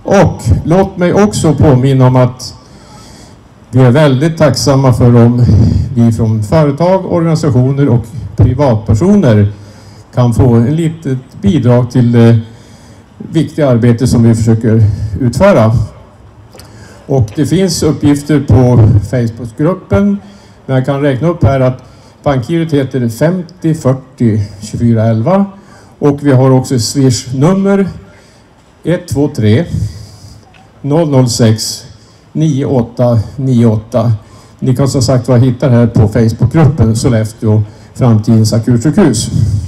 Och låt mig också påminna om att vi är väldigt tacksamma för om vi från företag, organisationer och privatpersoner kan få en litet bidrag till det viktiga arbete som vi försöker utföra. Och det finns uppgifter på Facebookgruppen. Men jag kan räkna upp här att bankgirot heter 50 40 24 11. Och vi har också Swish-nummer 123 006 9898. Ni kan som sagt hitta det här på Facebookgruppen Sollefteå Framtidens akutsjukhus.